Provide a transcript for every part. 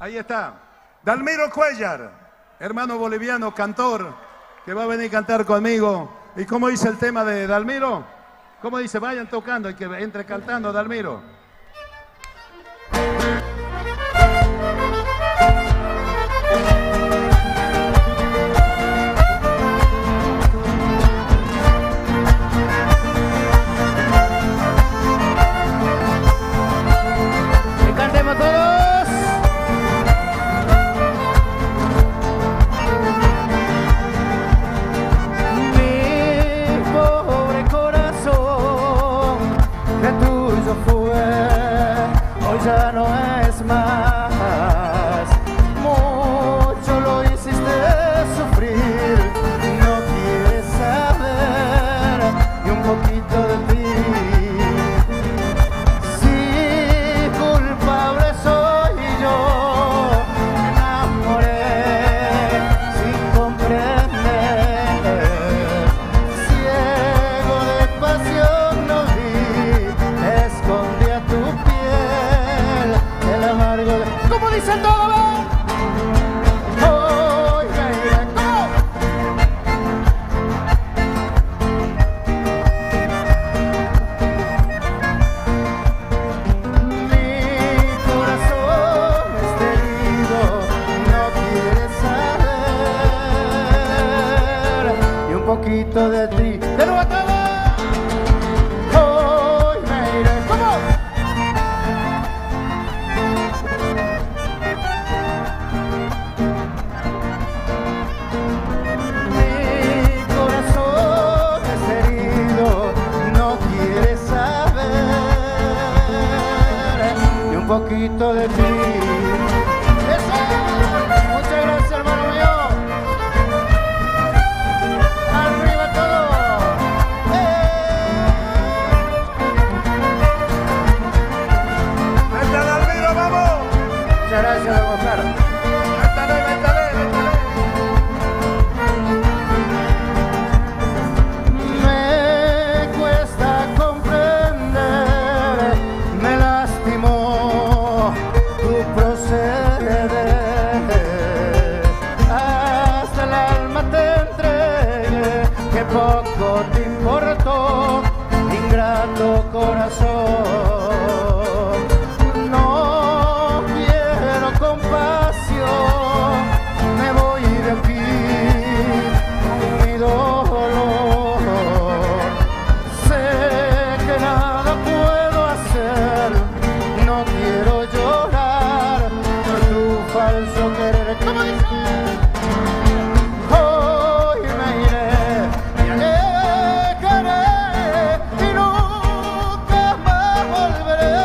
Ahí está. Dalmiro Cuellar, hermano boliviano, cantor, que va a venir a cantar conmigo. ¿Y cómo dice el tema de Dalmiro? ¿Cómo dice? Vayan tocando y que entre cantando, Dalmiro. ¡Cantemos todos! Mi pobre corazón, que tuyo fue, hoy ya no es más. Mucho lo hiciste sufrir, no quieres saber ni un poquito de ti. Poquito de ti, de nuevo todo. Hoy me iré, ¿cómo? Mi corazón es herido, no quiere saber ni un poquito de ti. ¡Eso! Muchas gracias, hermano mío. Gracias, don Oscar. Métale, métale, métale. Me cuesta comprender, me lastimó tu proceder. Hasta el alma te entregué, que poco te importó, ingrato corazón. Me voy de aquí con mi dolor. Sé que nada puedo hacer, no quiero llorar por tu falso querer. ¿Cómo dice? Hoy me iré, me alejaré y nunca más volveré.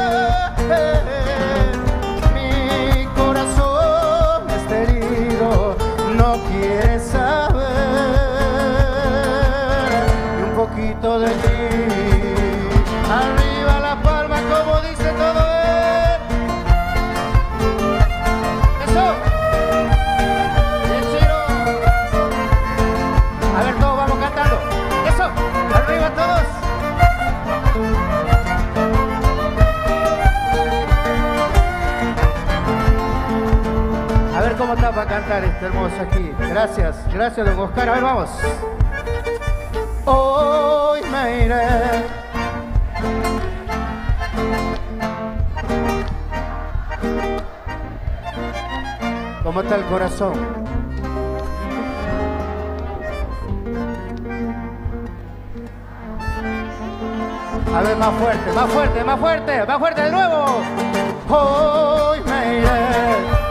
No quiere saber ni un poquito de ti. Arriba la palma, como dice todo él. Eso. Bien, Ciro. A ver, todos vamos cantando. Eso. Arriba todos. A ver cómo está para cantar este hermoso aquí. Gracias, gracias, don Oscar. A ver, vamos. Hoy me iré. ¿Cómo está el corazón? A ver, más fuerte, más fuerte, más fuerte, más fuerte de nuevo. Hoy me iré.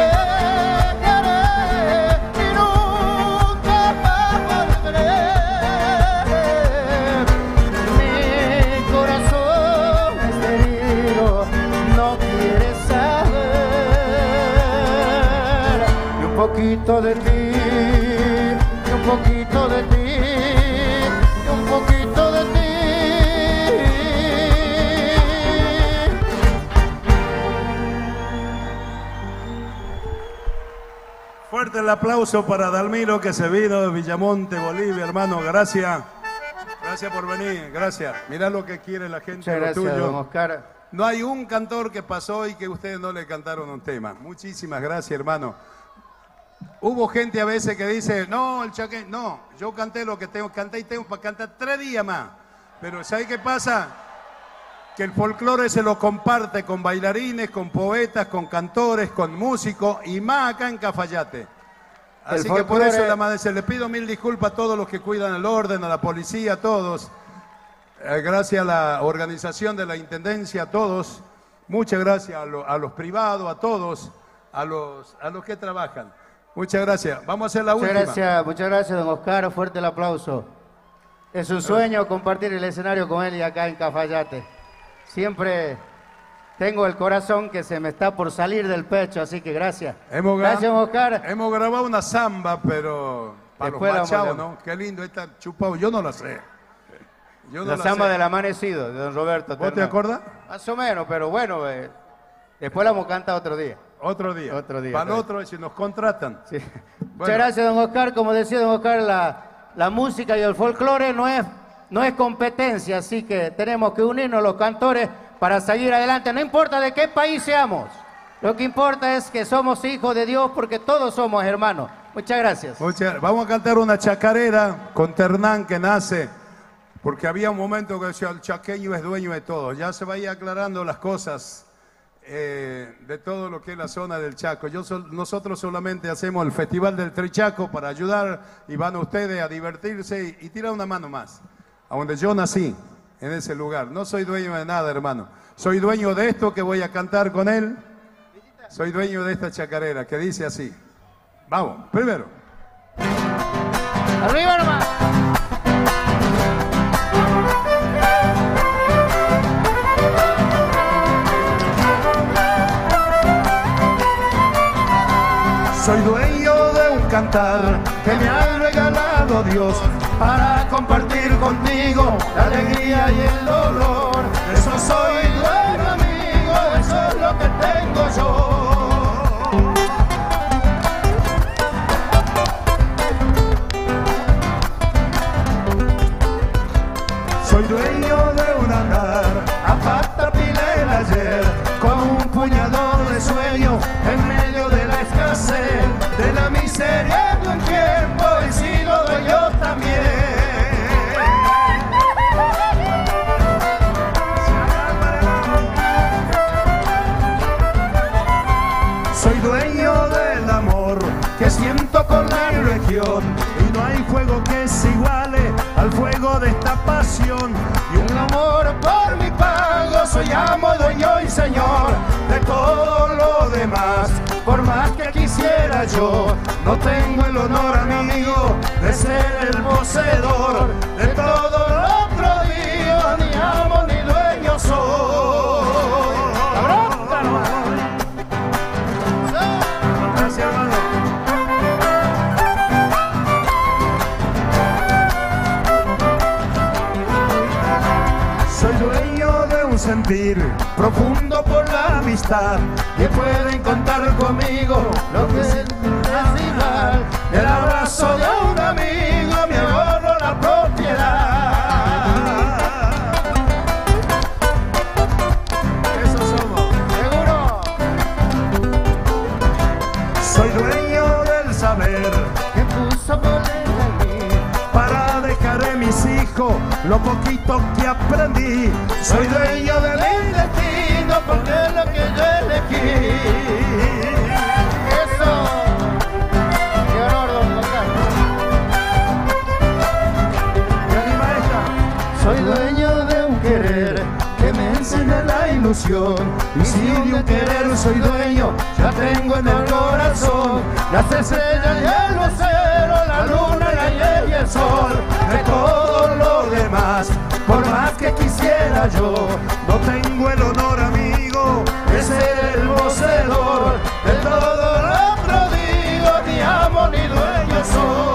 Un poquito de ti, y un poquito de ti, y un poquito de ti. Fuerte el aplauso para Dalmiro, que se vino de Villamonte, Bolivia, hermano. Gracias. Gracias por venir, gracias. Mirá lo que quiere la gente. Muchas gracias, don Oscar. No hay un cantor que pasó y que ustedes no le cantaron un tema. Muchísimas gracias, hermano. Hubo gente a veces que dice, no, el chaqueño, no, yo canté lo que tengo, canté y tengo para cantar 3 días más. Pero ¿sabe qué pasa? Que el folclore se lo comparte con bailarines, con poetas, con cantores, con músicos y más acá en Cafayate. Así que por eso le pido 1000 disculpas a todos los que cuidan el orden, a la policía, a todos. Gracias a la organización de la Intendencia, a todos. Muchas gracias a los privados, a todos, a los que trabajan. Muchas gracias. Vamos a hacer la última. Muchas gracias, don Oscar. Fuerte el aplauso. Es un sueño compartir el escenario con él y acá en Cafayate. Siempre tengo el corazón que se me está por salir del pecho, así que gracias. Gracias, don Oscar. Hemos grabado una samba, pero para después los machados, ¿no? Qué lindo está chupado. Yo no la sé. La samba del amanecido, de don Roberto. ¿Vos te acordás? Más o menos, pero bueno, después la vamos a cantar otro día. Otro día. Para el otro, si nos contratan. Sí. Bueno. Muchas gracias, don Oscar. Como decía don Oscar, la música y el folclore no es competencia, así que tenemos que unirnos los cantores para seguir adelante. No importa de qué país seamos. Lo que importa es que somos hijos de Dios porque todos somos hermanos. Muchas gracias. Vamos a cantar una chacarera con Ternán que nace, porque había un momento que decía el chaqueño es dueño de todo. Ya se va a ir aclarando las cosas de todo lo que es la zona del Chaco. Nosotros solamente hacemos el Festival del Trichaco para ayudar y van ustedes a divertirse y tirar una mano más. A donde yo nací, en ese lugar. No soy dueño de nada, hermano. Soy dueño de esto que voy a cantar con él. Soy dueño de esta chacarera que dice así. Vamos, primero. ¡Arriba nomás! Soy dueño de un cantar que me ha regalado Dios para compartir contigo la alegría y el dolor. De eso soy dueño, amigo, eso es lo que tengo yo. Soy dueño de un andar a pata pilel ayer, con un puñado de sueños en medio de la escasez, de la miseria de un tiempo, y si lo doy yo también. Soy dueño del amor que siento con la región, y no hay fuego que se iguale al fuego de esta pasión. Y un amor por mi pago, soy amo, dueño y señor de todo lo demás. Por más que quisiera yo, no tengo el honor, amigo, de ser el poseedor de todo lo otro día. Ni amo ni dueño soy. Gracias, hermano. Soy dueño de un sentir profundo por la amistad, que pueden contar conmigo lo que es necesidad. El abrazo de un amigo, mi ahorro, la propiedad. Eso somos. ¿Seguro? Soy dueño del saber Que puso por en mí para dejar a mis hijos lo poquito que aprendí. Soy dueño de mi destino porque es lo que yo elegí. Eso. Qué honor, don Oscar. ¿Qué anima esta? Soy dueño de un querer Que me enseña la ilusión, y si de un querer soy dueño, ya tengo en el corazón las estrellas y el lucero, la luna, la hiel y el sol, de todo lo demás. Por más que quisiera yo, no tengo el honor, amigo, de ser el poseedor de todo lo otro digo, ni amo ni dueño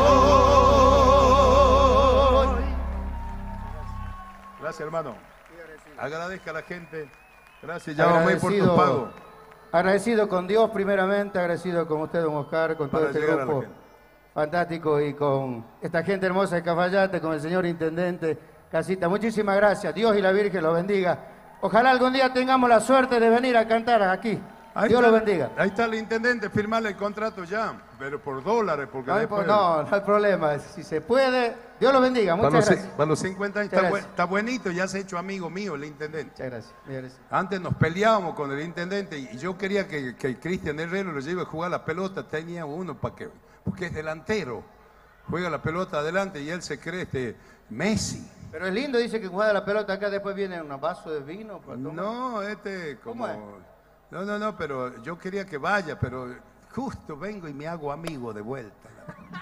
soy. Gracias, hermano. Agradezca a la gente. Gracias, ya vamos a ir por tu pago. Agradecido con Dios primeramente, agradecido con usted, don Oscar, con todo este grupo fantástico y con esta gente hermosa de Cafayate, con el señor Intendente Casita. Muchísimas gracias. Dios y la Virgen los bendiga. Ojalá algún día tengamos la suerte de venir a cantar aquí. Dios lo bendiga. Ahí está el intendente, firmarle el contrato ya, pero por dólares, porque después... No hay problema, si se puede. Dios lo bendiga, muchas gracias. Para los 50 años está buenito, ya se ha hecho amigo mío el intendente. Muchas gracias, muchas gracias. Antes nos peleábamos con el intendente y yo quería que Cristian Herrero lo lleve a jugar la pelota, tenía uno porque es delantero, juega la pelota adelante y él se cree Messi. Pero es lindo, dice que juega la pelota acá, después viene un vaso de vino. No, como... No, pero yo quería que vaya, pero justo vengo y me hago amigo de vuelta.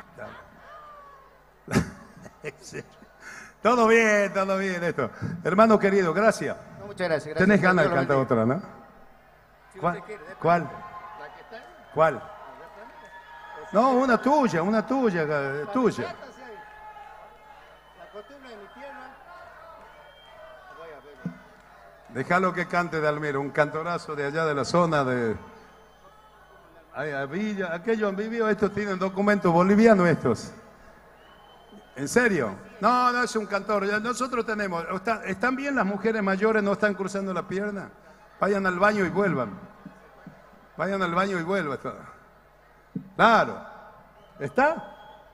Todo bien esto. Hermano querido, gracias. No, muchas gracias. Tenés ganas de cantar otra, ¿no? Si ¿Cuál? quiere, ¿Cuál? ¿La que está? ¿Cuál? No, una tuya. La costumbre de mi tierra. Voy a ver. Déjalo que cante Dalmiro, un cantorazo de allá de la zona de... Villa, aquellos han vivido, estos tienen documentos bolivianos estos. ¿En serio? No, es un cantor. Ya nosotros tenemos... ¿Están bien las mujeres mayores? ¿No están cruzando la pierna? Vayan al baño y vuelvan. Vayan al baño y vuelvan. Claro. ¿Está?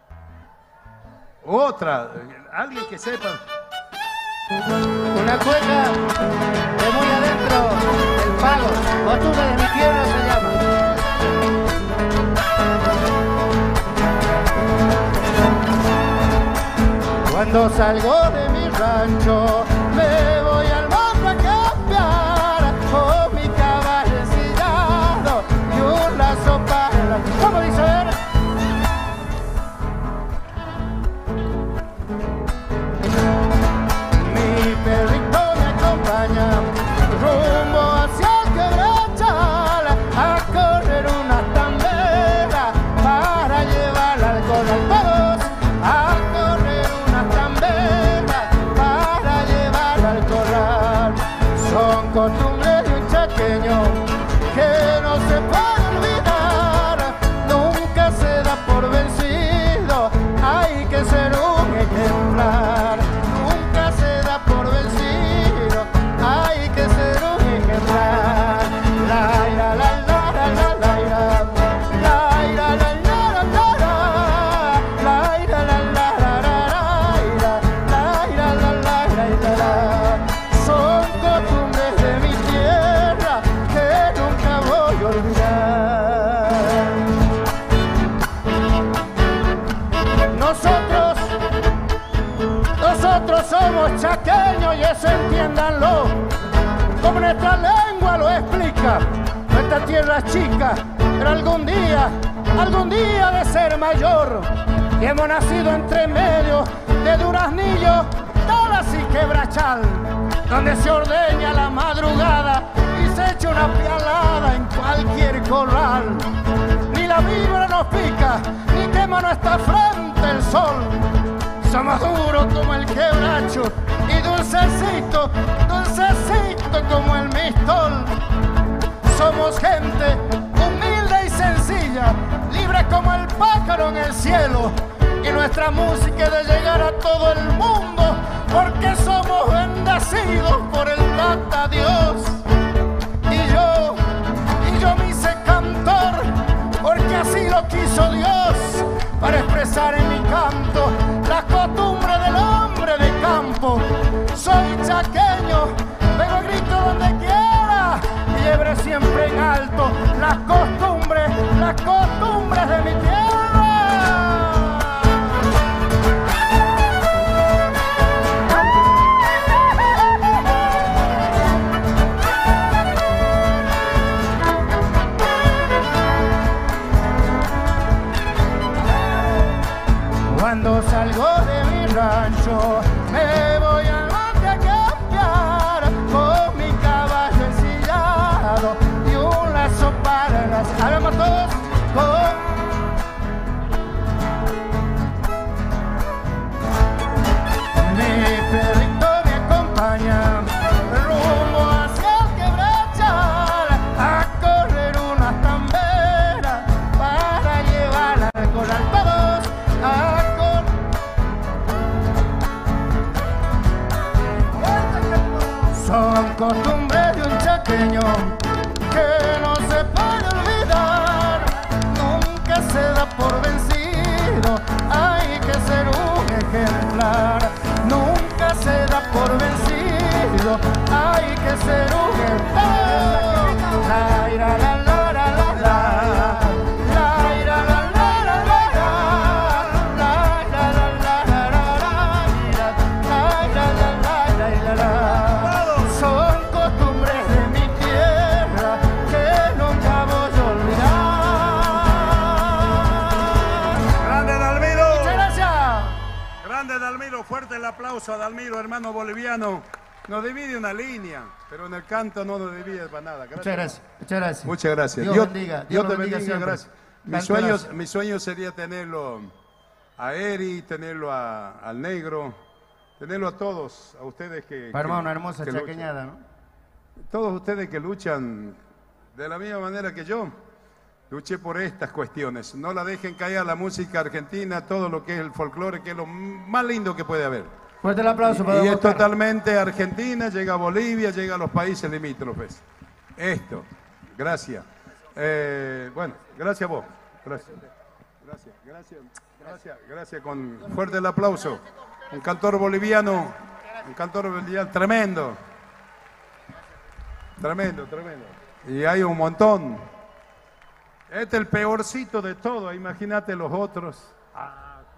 Otra. Alguien que sepa. Una cueca de muy adentro del pago. Costumbre de mi tierra se llama. Cuando salgo de mi rancho, me voy al monte a cambiar con mi caballo ensillado y un lazo para... ¿Cómo dice? A ver. Mi perrito me acompaña rumbo hacia el quebrachal a correr una tambera para llevar al corral todos a correr una tambera para llevar al corral. Son costumbres de un chaqueño que no se puede olvidar, nunca se da por vencido, hay que ser un ejemplar. Nunca se da por vencido, hay que ser un ejemplar. La ira, la la la la la ira. La ira, la la la la la. La ira, la la la la ira. La ira, la la la la. Son costumbres de mi tierra que nunca voy a olvidar. Nosotros somos chaqueños y eso entiéndanlo, como nuestra lengua lo explica. Nuestra tierra es chica, pero algún día de ser mayor. Y hemos nacido entre medio de Duraznillo, Talas y Quebrachal, donde se ordeña la madrugada y se echa una pialada en cualquier corral. Ni la vibra nos pica, ni quema nuestra frente el sol. Somos duros como el quebracho y dulcecito, dulcecito como el mistol. Somos gente humilde y sencilla, libre como el pájaro en el cielo. Y nuestra música es de llegar a todo el mundo, porque somos bendecidos por el Tata Dios. Y yo me hice cantor, porque así lo quiso Dios, para expresar en mi canto las costumbres del hombre de campo. Soy chaqueño, pero grito donde quiera y llevaré siempre en alto las costumbres de mi tierra. Cuando salgo de mi rancho, me voy al monte a campear con mi caballo ensillado y un lazo para las... Hagamos todos con... Mi perrito me acompaña rumbo hacia el quebrachal a correr una tambera para llevar al corral todos a... ser un ejemplo. La ira, la la la la la. La ira, la la la la la. La ira, la la la la la. La ira, la la la la. Son costumbres de mi tierra que nunca voy a olvidar. Grande Dalmiro. Muchas gracias. Grande Dalmiro, fuerte el aplauso a Dalmiro, hermano boliviano. Nos divide una línea, pero en el canto no nos divide para nada. Muchas gracias. Muchas gracias. Muchas gracias. Dios bendiga. Dios te lo bendiga bendiga, siempre. gracias. Cantorazo. Mi sueño sería tenerlo a Eri, tenerlo al Negro, tenerlo a todos, a ustedes Para armar una hermosa que luchan. chaqueñada, ¿no? Todos ustedes que luchan de la misma manera que yo, luché por estas cuestiones. No la dejen caer a la música argentina, todo lo que es el folclore, que es lo más lindo que puede haber. Fuerte el aplauso para Y don es Oscar. totalmente Argentina, llega a Bolivia, llega a los países limítrofes. Esto, gracias. Bueno, gracias a vos. Gracias. Con fuerte el aplauso. Un cantor boliviano tremendo. Tremendo. Y hay un montón. Este es el peorcito de todo, imagínate los otros.